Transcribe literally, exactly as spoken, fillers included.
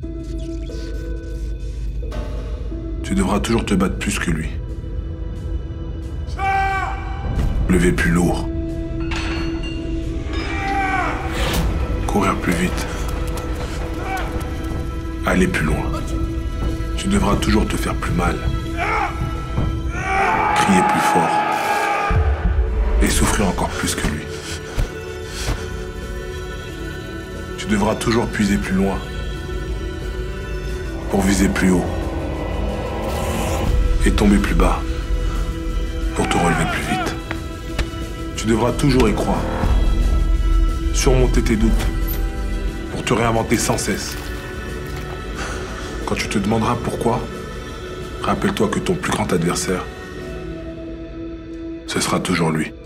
Tu devras toujours te battre plus que lui. Lever plus lourd. Courir plus vite. Aller plus loin. Tu devras toujours te faire plus mal. Crier plus fort. Et souffrir encore plus que lui. Tu devras toujours puiser plus loin. Pour viser plus haut. Et tomber plus bas. Pour te relever plus vite. Tu devras toujours y croire. Surmonter tes doutes. Pour te réinventer sans cesse. Quand tu te demanderas pourquoi, rappelle-toi que ton plus grand adversaire, ce sera toujours lui.